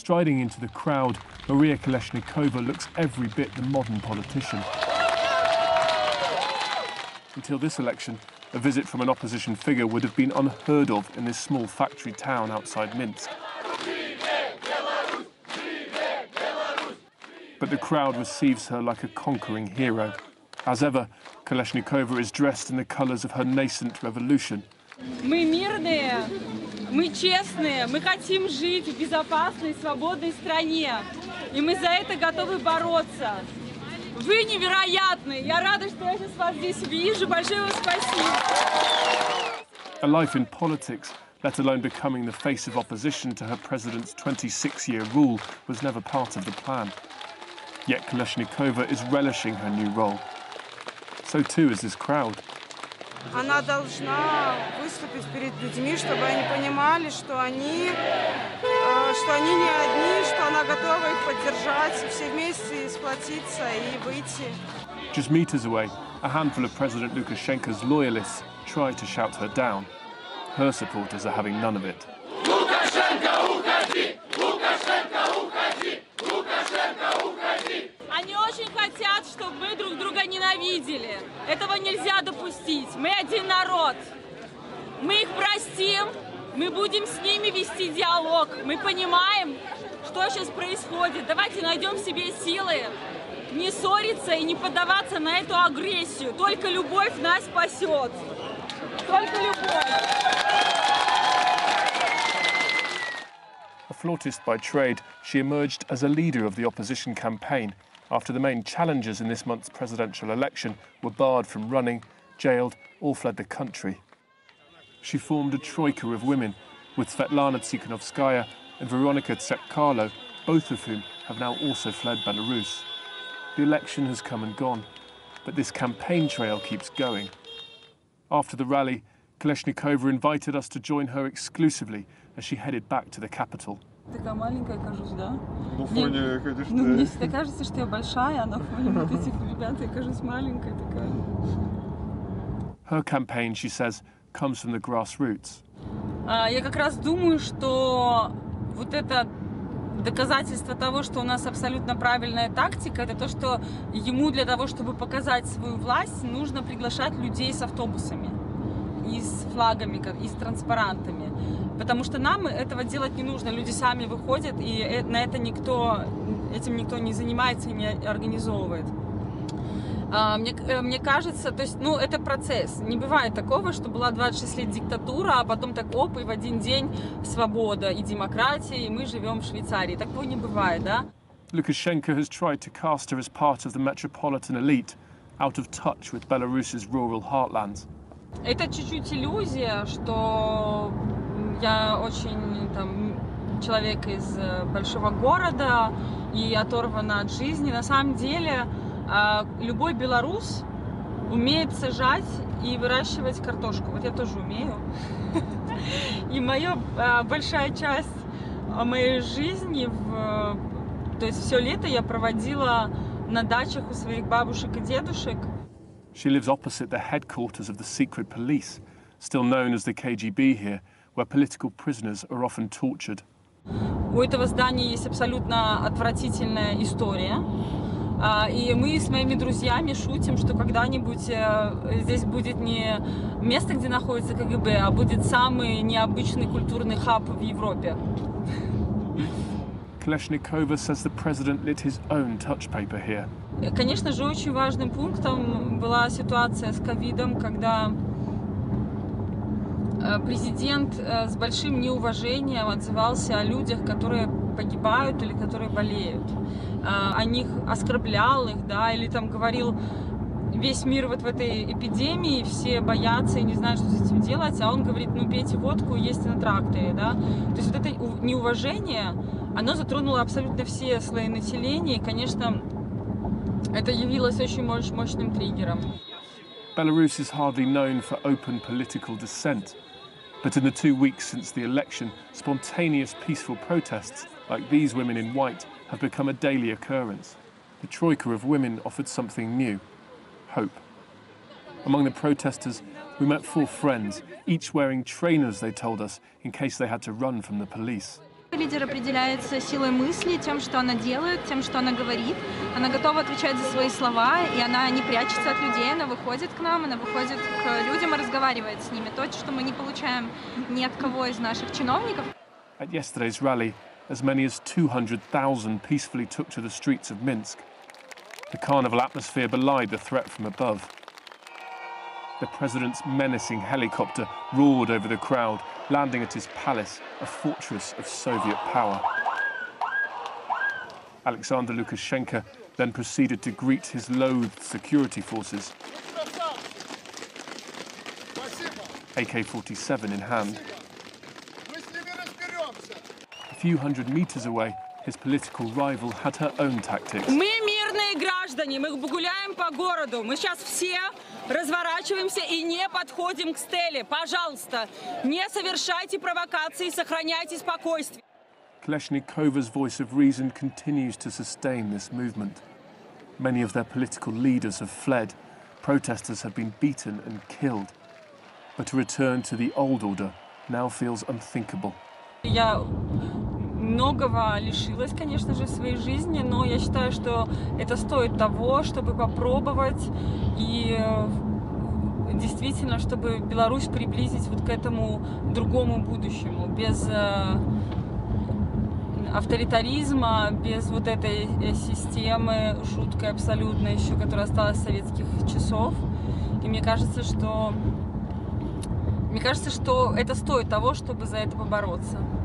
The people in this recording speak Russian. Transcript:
Striding into the crowd, Maria Kolesnikova looks every bit the modern politician. Until this election, a visit from an opposition figure would have been unheard of in this small factory town outside Minsk. But the crowd receives her like a conquering hero. As ever, Kolesnikova is dressed in the colours of her nascent revolution. Мы мирные, мы честные, мы хотим жить в безопасной, свободной стране. И мы за это готовы бороться. Вы невероятны. Я рада, что я сейчас вас здесь вижу. Большое вам спасибо. A life in politics, let alone becoming the face of opposition to her president's 26-year rule, was never part of the plan. Yet Kolesnikova is relishing her new role. So too is this crowd. Она должна выступить перед людьми, чтобы они понимали, что они не одни, что она готова их поддержать, все вместе сплотиться и выйти. Just meters away, a handful of President Lukashenko's loyalists try to shout her down. Her supporters are having none of it. Они очень хотят, чтобы мы друг друга ненавидели. Этого нельзя допустить. Мы один народ. Мы их простим, мы будем с ними вести диалог. Мы понимаем, что сейчас происходит. Давайте найдем в себе силы не ссориться и не поддаваться на эту агрессию. Только любовь нас спасет. Только любовь. A flautist by trade, she emerged as a leader of the opposition campaign after the main challengers in this month's presidential election were barred from running, jailed, or fled the country. She formed a troika of women with Svetlana Tsikhanovskaya and Veronika Tsepkalo, both of whom have now also fled Belarus. The election has come and gone, but this campaign trail keeps going. After the rally, Kolesnikova invited us to join her exclusively as she headed back to the capital. Такая маленькая кажусь, да? На фоне, конечно. Мне всегда кажется, что я большая, а на фоне вот этих ребят я кажусь маленькая такая. Her campaign, she says, comes from the grassroots. Я как раз думаю, что вот это доказательство того, что у нас абсолютно правильная тактика, это то, что ему для того, чтобы показать свою власть, нужно приглашать людей с автобусами, и с флагами, и с транспарантами. Потому что нам этого делать не нужно. Люди сами выходят, и на это этим никто не занимается и не организовывает. Мне кажется, то есть, это процесс. Не бывает такого, что была 26 лет диктатура, а потом так оп, и в один день свобода и демократия, и мы живем в Швейцарии. Такого не бывает, да? Lukashenko has tried to cast her as part of the metropolitan elite, out of touch with Belarus's rural heartlands. Это чуть-чуть иллюзия, что я очень человек из большого города и оторвана от жизни. На самом деле любой белорус умеет сажать и выращивать картошку. Вот я тоже умею. И моя большая часть моей жизни, то есть все лето я проводила на дачах у своих бабушек и дедушек. She lives opposite the headquarters of the secret police, still known as the KGB here, where political prisoners are often tortured. У этого здания есть абсолютно отвратительная история. И мы с моими друзьями шутим, что когда-нибудь здесь будет не место, где находится КГБ, а будет самый необычный культурный хаб в Европе. Kolesnikova says the president lit his own touch paper here. Конечно же, очень важным пунктом была ситуация с ковидом, когда президент с большим неуважением отзывался о людях, которые погибают или которые болеют. О них оскорблял их, да, или говорил, весь мир вот в этой эпидемии, все боятся и не знают, что с этим делать, а он говорит, пейте водку, ешьте на тракторе, да. То есть вот это неуважение, оно затронуло абсолютно все слои населения, и, конечно, это явилось очень мощным триггером. Belarus is hardly known for open political dissent, but in the 2 weeks since the election, spontaneous peaceful protests like these women in white have become a daily occurrence. The troika of women offered something new, hope. Among the protesters, we met 4 friends, each wearing trainers, they told us, in case they had to run from the police. Лидер определяется силой мысли, тем, что она делает, тем, что она говорит. Она готова отвечать за свои слова, и она не прячется от людей, она выходит к нам, она выходит к людям и разговаривает с ними. То, что мы не получаем ни от кого из наших чиновников. At yesterday's rally, as many as 200,000 peacefully took to the streets of Minsk. The carnival atmosphere belied the threat from above. The president's menacing helicopter roared over the crowd, landing at his palace, a fortress of Soviet power. Alexander Lukashenko then proceeded to greet his loathed security forces, AK-47 in hand. A few hundred meters away, his political rival had her own tactics. Мы мирные граждане, мы гуляем по городу. Мы сейчас все разворачиваемся и не подходим к стеле. Пожалуйста, не совершайте провокации, сохраняйте спокойствие. Kaleshnikova's voice of reason continues to sustain this movement. Many of their political leaders have fled. Protesters have been beaten and killed. But a return to the old order now feels unthinkable. Я многого лишилась, конечно же, в своей жизни, но я считаю, что это стоит того, чтобы попробовать и действительно, чтобы Беларусь приблизить вот к этому другому будущему, без авторитаризма, без вот этой системы жуткой абсолютно еще, которая осталась с советских часов. И мне кажется, что это стоит того, чтобы за это побороться.